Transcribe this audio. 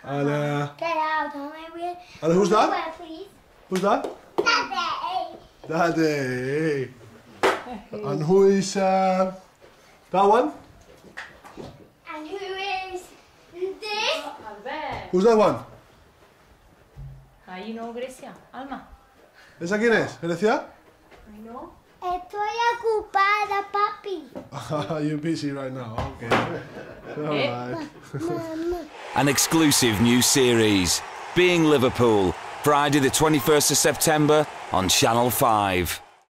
And, Get out, and who's that? Where, please? Who's that? Daddy. Daddy. And who is that one? And who is this? Albert. Who's that one? Ahí no, Grecia. Alma. ¿Esa quién es? ¿Grecia? Ahí no. Estoy ocupada, papi. You're busy right now, okay. Alright. An exclusive new series, Being Liverpool, Friday the 21st of September on Channel 5.